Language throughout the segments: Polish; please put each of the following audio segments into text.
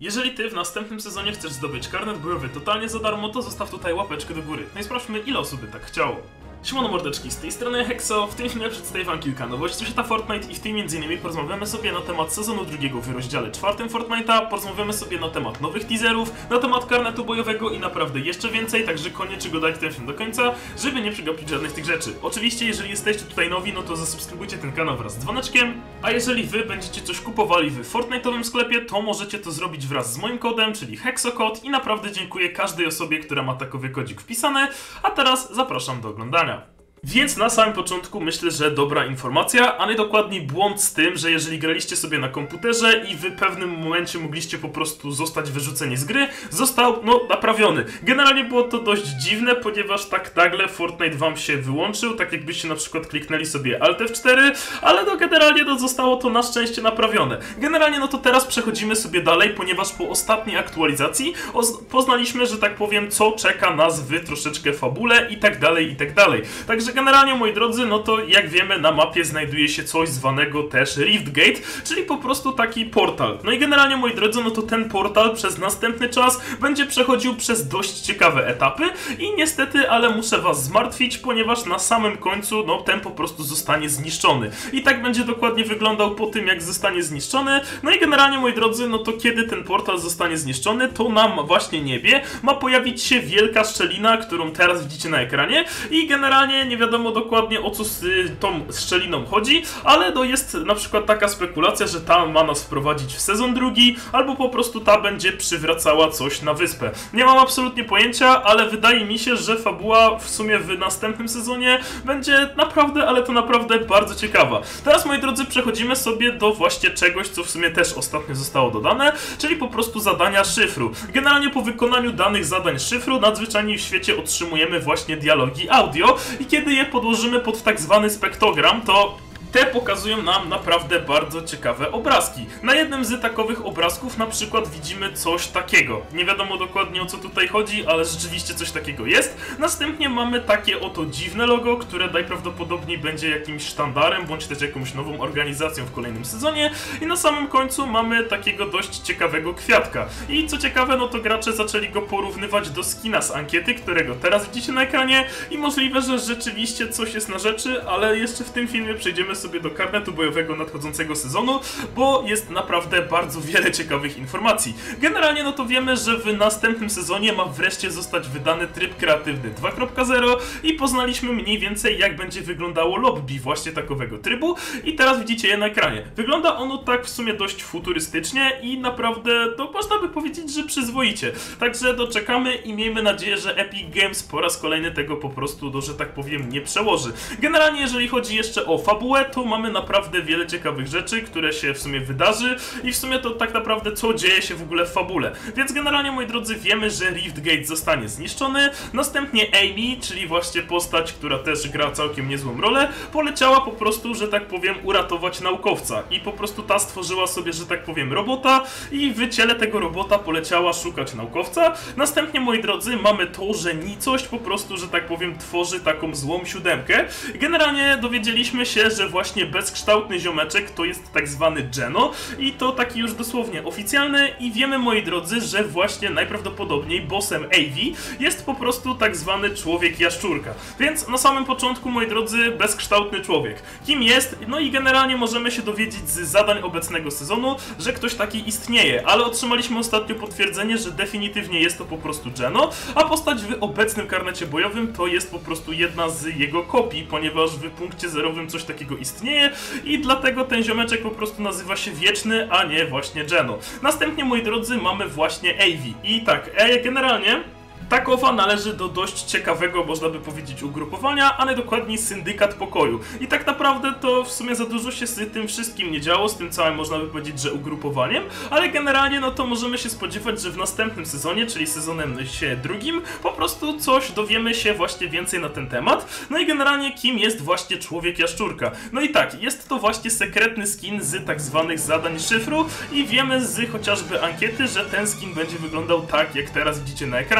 Jeżeli ty w następnym sezonie chcesz zdobyć karnet bojowy totalnie za darmo, to zostaw tutaj łapeczkę do góry. No i sprawdźmy, ile osób by tak chciało. Siemano mordeczki, z tej strony Hexo. W tym filmie przedstawię wam kilka nowości z świata Fortnite i w tym m.in. porozmawiamy sobie na temat sezonu drugiego w rozdziale 4 Fortnite'a, porozmawiamy sobie na temat nowych teaserów, na temat karnetu bojowego i naprawdę jeszcze więcej, także koniecznie oglądajcie ten film do końca, żeby nie przegapić żadnej z tych rzeczy. Oczywiście, jeżeli jesteście tutaj nowi, no to zasubskrybujcie ten kanał wraz z dzwoneczkiem, a jeżeli wy będziecie coś kupowali w Fortnite'owym sklepie, to możecie to zrobić wraz z moim kodem, czyli HEXOKOD, i naprawdę dziękuję każdej osobie, która ma takowy kodzik wpisany, a teraz zapraszam do oglądania. Więc na samym początku myślę, że dobra informacja, a najdokładniej błąd z tym, że jeżeli graliście sobie na komputerze i w pewnym momencie mogliście po prostu zostać wyrzuceni z gry, został, naprawiony. Generalnie było to dość dziwne, ponieważ tak nagle Fortnite wam się wyłączył, tak jakbyście na przykład kliknęli sobie Alt F4, ale generalnie zostało to na szczęście naprawione. Generalnie to teraz przechodzimy sobie dalej, ponieważ po ostatniej aktualizacji poznaliśmy, że tak powiem, co czeka nas w troszeczkę fabule i tak dalej, i tak dalej. Także generalnie, moi drodzy, no to jak wiemy, na mapie znajduje się coś zwanego też Riftgate, czyli po prostu taki portal. No i generalnie, moi drodzy, no to ten portal przez następny czas będzie przechodził przez dość ciekawe etapy i niestety, ale muszę was zmartwić, ponieważ na samym końcu, ten po prostu zostanie zniszczony. I tak będzie dokładnie wyglądał po tym, jak zostanie zniszczony. No i generalnie, moi drodzy, no to kiedy ten portal zostanie zniszczony, to na właśnie niebie ma pojawić się wielka szczelina, którą teraz widzicie na ekranie i generalnie nie wiadomo dokładnie, o co z tą szczeliną chodzi, ale jest na przykład taka spekulacja, że ta ma nas wprowadzić w sezon drugi, albo po prostu ta będzie przywracała coś na wyspę. Nie mam absolutnie pojęcia, ale wydaje mi się, że fabuła w sumie w następnym sezonie będzie naprawdę, ale to naprawdę bardzo ciekawa. Teraz, moi drodzy, przechodzimy sobie do właśnie czegoś, co w sumie też ostatnio zostało dodane, czyli po prostu zadania szyfru. Generalnie po wykonaniu danych zadań szyfru nadzwyczajnie w świecie otrzymujemy właśnie dialogi audio i kiedy je podłożymy pod tak zwany spektrogram, to te pokazują nam naprawdę bardzo ciekawe obrazki. Na jednym z takowych obrazków na przykład widzimy coś takiego. Nie wiadomo dokładnie, o co tutaj chodzi, ale rzeczywiście coś takiego jest. Następnie mamy takie oto dziwne logo, które najprawdopodobniej będzie jakimś sztandarem, bądź też jakąś nową organizacją w kolejnym sezonie. I na samym końcu mamy takiego dość ciekawego kwiatka. I co ciekawe, no to gracze zaczęli go porównywać do skina z ankiety, którego teraz widzicie na ekranie. I możliwe, że rzeczywiście coś jest na rzeczy, ale jeszcze w tym filmie przejdziemy sobie do karnetu bojowego nadchodzącego sezonu, bo jest naprawdę bardzo wiele ciekawych informacji. Generalnie to wiemy, że w następnym sezonie ma wreszcie zostać wydany tryb kreatywny 2.0 i poznaliśmy mniej więcej, jak będzie wyglądało lobby właśnie takowego trybu i teraz widzicie je na ekranie. Wygląda ono tak w sumie dość futurystycznie i naprawdę to można by powiedzieć, że przyzwoicie. Także doczekamy i miejmy nadzieję, że Epic Games po raz kolejny tego po prostu, że tak powiem, nie przełoży. Generalnie, jeżeli chodzi jeszcze o fabułę, to mamy naprawdę wiele ciekawych rzeczy, które się w sumie wydarzy i w sumie to tak naprawdę co dzieje się w ogóle w fabule. Więc generalnie, moi drodzy, wiemy, że Riftgate zostanie zniszczony, następnie Amy, czyli właśnie postać, która też gra całkiem niezłą rolę, poleciała po prostu, że tak powiem, uratować naukowca i po prostu ta stworzyła sobie, że tak powiem, robota i w ciele tego robota poleciała szukać naukowca. Następnie, moi drodzy, mamy to, że nicość po prostu, że tak powiem, tworzy taką złą siódemkę. Generalnie dowiedzieliśmy się, że właśnie bezkształtny ziomeczek to jest tak zwany Geno i to taki już dosłownie oficjalny i wiemy, moi drodzy, że właśnie najprawdopodobniej bossem Ivy jest po prostu tak zwany człowiek jaszczurka. Więc na samym początku, moi drodzy, bezkształtny człowiek. Kim jest? No i generalnie możemy się dowiedzieć z zadań obecnego sezonu, że ktoś taki istnieje, ale otrzymaliśmy ostatnio potwierdzenie, że definitywnie jest to po prostu Geno, a postać w obecnym karnecie bojowym to jest po prostu jedna z jego kopii, ponieważ w punkcie zerowym coś takiego istnieje i dlatego ten ziomeczek po prostu nazywa się Wieczny, a nie właśnie Geno. Następnie, moi drodzy, mamy właśnie Ivy. I tak, generalnie takowa należy do dość ciekawego, można by powiedzieć, ugrupowania, a najdokładniej Syndykat Pokoju. I tak naprawdę to w sumie za dużo się z tym wszystkim nie działo, z tym całym, można by powiedzieć, że ugrupowaniem, ale generalnie to możemy się spodziewać, że w następnym sezonie, czyli sezonem drugim, po prostu coś dowiemy się właśnie więcej na ten temat. No i generalnie kim jest właśnie człowiek jaszczurka. No i tak, jest to właśnie sekretny skin z tak zwanych zadań szyfru i wiemy z chociażby ankiety, że ten skin będzie wyglądał tak, jak teraz widzicie na ekranie.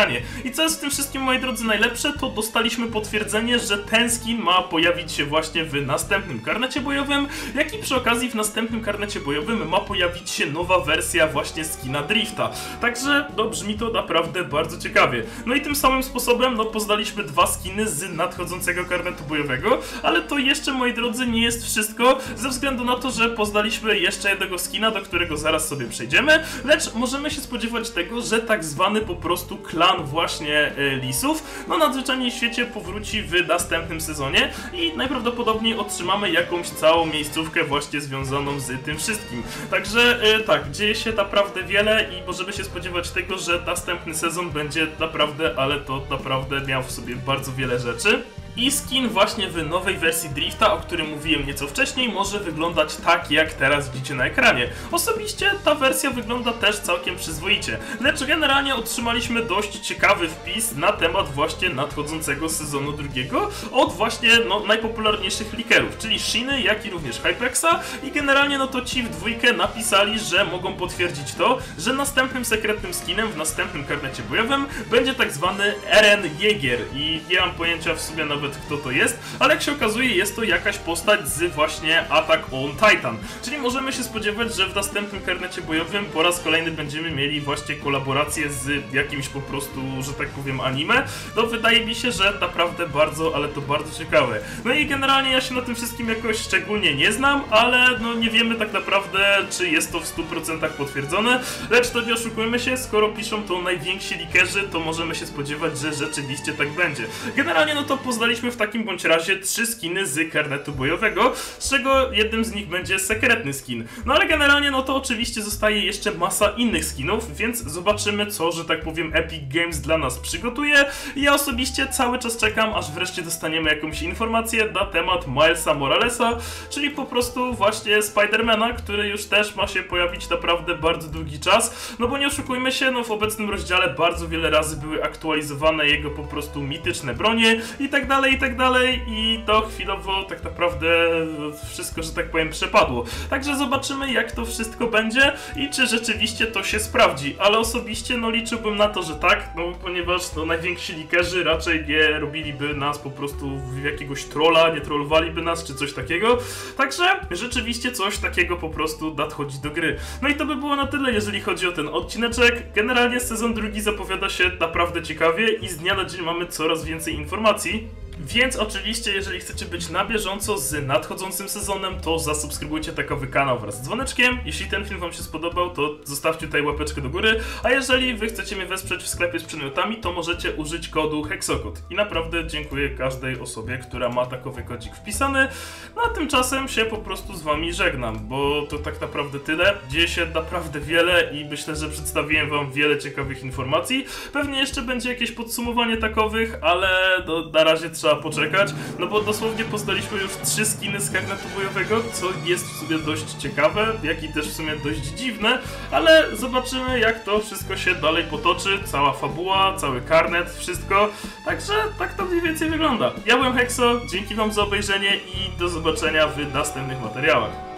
I co jest w tym wszystkim, moi drodzy, najlepsze, to dostaliśmy potwierdzenie, że ten skin ma pojawić się właśnie w następnym karnecie bojowym, jak i przy okazji w następnym karnecie bojowym ma pojawić się nowa wersja właśnie skina Drifta. Także no, brzmi to naprawdę bardzo ciekawie. No i tym samym sposobem no, poznaliśmy dwa skiny z nadchodzącego karnetu bojowego, ale to jeszcze, moi drodzy, nie jest wszystko, ze względu na to, że poznaliśmy jeszcze jednego skina, do którego zaraz sobie przejdziemy, lecz możemy się spodziewać tego, że tak zwany po prostu klan właśnie lisów, no nadzwyczajnie w świecie powróci w następnym sezonie i najprawdopodobniej otrzymamy jakąś całą miejscówkę właśnie związaną z tym wszystkim. Także tak, dzieje się naprawdę wiele i możemy się spodziewać tego, że następny sezon będzie naprawdę, ale to naprawdę miał w sobie bardzo wiele rzeczy. I skin właśnie w nowej wersji Drifta, o którym mówiłem nieco wcześniej, może wyglądać tak, jak teraz widzicie na ekranie. Osobiście ta wersja wygląda też całkiem przyzwoicie, lecz generalnie otrzymaliśmy dość ciekawy wpis na temat właśnie nadchodzącego sezonu drugiego od właśnie najpopularniejszych leakerów, czyli Shiny, jak i również Hypexa i generalnie no to ci w dwójkę napisali, że mogą potwierdzić to, że następnym sekretnym skinem w następnym karnecie bojowym będzie tak zwany Eren Jaeger i nie mam pojęcia w sobie nawet kto to jest, ale jak się okazuje jest to jakaś postać z właśnie Attack on Titan, czyli możemy się spodziewać, że w następnym karnecie bojowym po raz kolejny będziemy mieli właśnie kolaborację z jakimś po prostu, że tak powiem, anime. No wydaje mi się, że naprawdę bardzo, ale to bardzo ciekawe. No i generalnie ja się na tym wszystkim jakoś szczególnie nie znam, ale no nie wiemy tak naprawdę, czy jest to w 100% potwierdzone, lecz to nie oszukujmy się, skoro piszą to najwięksi leakerzy, to możemy się spodziewać, że rzeczywiście tak będzie. Generalnie no to poznaliśmy w takim bądź razie 3 skiny z karnetu bojowego, z czego jednym z nich będzie sekretny skin. No ale generalnie no to oczywiście zostaje jeszcze masa innych skinów, więc zobaczymy co, że tak powiem, Epic Games dla nas przygotuje. Ja osobiście cały czas czekam, aż wreszcie dostaniemy jakąś informację na temat Milesa Moralesa, czyli po prostu właśnie Spidermana, który już też ma się pojawić naprawdę bardzo długi czas, no bo nie oszukujmy się, no w obecnym rozdziale bardzo wiele razy były aktualizowane jego po prostu mityczne bronie i tak dalej i to chwilowo tak naprawdę wszystko, że tak powiem, przepadło. Także zobaczymy jak to wszystko będzie i czy rzeczywiście to się sprawdzi, ale osobiście no liczyłbym na to, że tak, no ponieważ no najwięksi leakerzy raczej nie robiliby nas po prostu w jakiegoś trolla, nie trollowaliby nas czy coś takiego, także rzeczywiście coś takiego po prostu nadchodzi do gry. No i to by było na tyle, jeżeli chodzi o ten odcineczek. Generalnie sezon drugi zapowiada się naprawdę ciekawie i z dnia na dzień mamy coraz więcej informacji. Więc oczywiście, jeżeli chcecie być na bieżąco z nadchodzącym sezonem, to zasubskrybujcie takowy kanał wraz z dzwoneczkiem. Jeśli ten film wam się spodobał, to zostawcie tutaj łapeczkę do góry, a jeżeli wy chcecie mnie wesprzeć w sklepie z przedmiotami, to możecie użyć kodu Hexokod. I naprawdę dziękuję każdej osobie, która ma takowy kodzik wpisany. No a tymczasem się po prostu z wami żegnam, bo to tak naprawdę tyle. Dzieje się naprawdę wiele i myślę, że przedstawiłem wam wiele ciekawych informacji. Pewnie jeszcze będzie jakieś podsumowanie takowych, ale na razie trzeba poczekać, no bo dosłownie poznaliśmy już 3 skiny z karnetu bojowego, co jest w sumie dość ciekawe, jak i też w sumie dość dziwne, ale zobaczymy jak to wszystko się dalej potoczy, cała fabuła, cały karnet, wszystko, także tak to mniej więcej wygląda. Ja byłem Hexo, dzięki wam za obejrzenie i do zobaczenia w następnych materiałach.